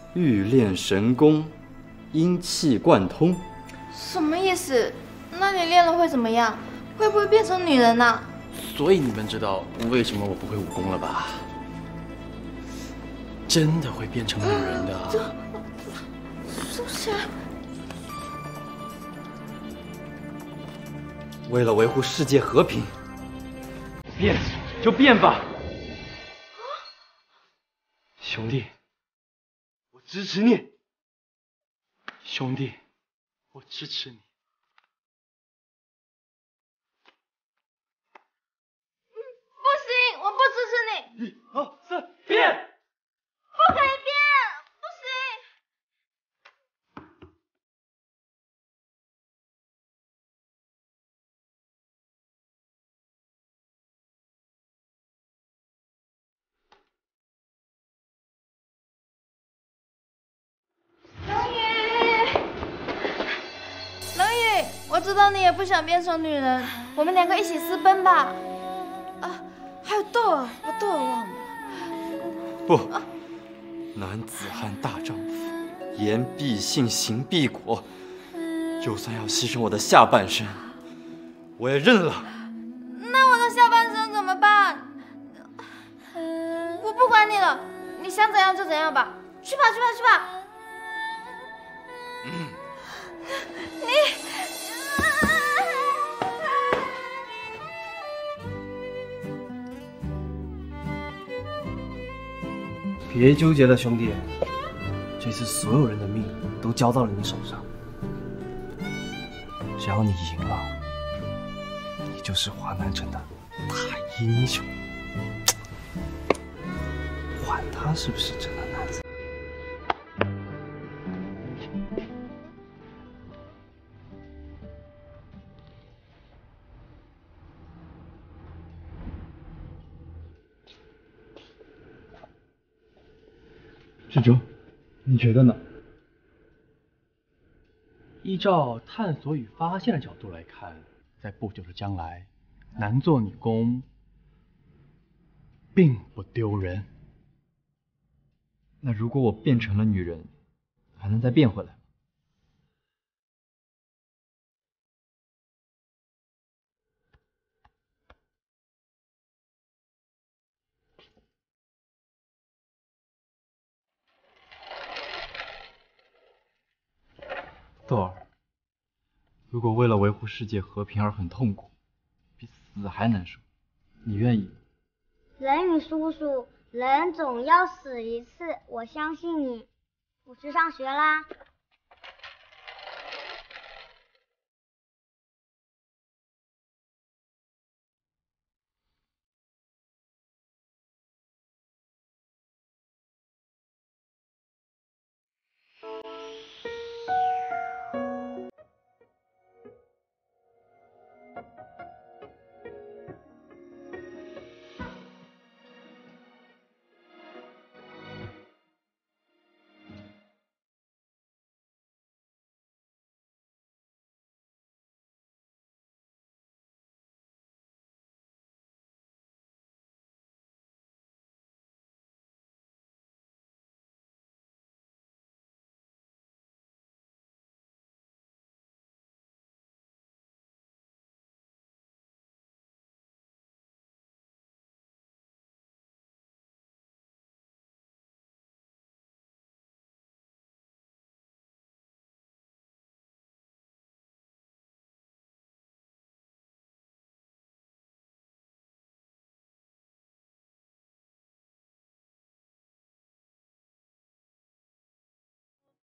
欲练神功，阴气贯通。 什么意思？那你练了会怎么样？会不会变成女人呢？ 所以你们知道为什么我不会武功了吧？真的会变成女人的。 收起来。 为了维护世界和平， 变就变吧。兄弟，我支持你。兄弟，我支持你。 不行，我不支持你。 1、2、3，变！ 不可以变，不行。冷雨，我知道你也不想变成女人，我们两个一起私奔吧。啊，还有豆儿，把豆儿忘了。 不，男子汉大丈夫，言必信，行必果。就算要牺牲我的下半身，我也认了。 那我的下半身怎么办？我不管你了，你想怎样就怎样吧。去吧，去吧，去吧。 别纠结了，兄弟，这次所有人的命都交到了你手上。只要你赢了，你就是华南城的大英雄。管他是不是真的男子。 志忠，你觉得呢？ 依照探索与发现的角度来看，在不久的将来，男做女工并不丢人。 那如果我变成了女人，还能再变回来吗？豆儿，如果为了维护世界和平而很痛苦，比死还难受，你愿意吗？ 冷雨叔叔，人总要死一次，我相信你。我去上学啦。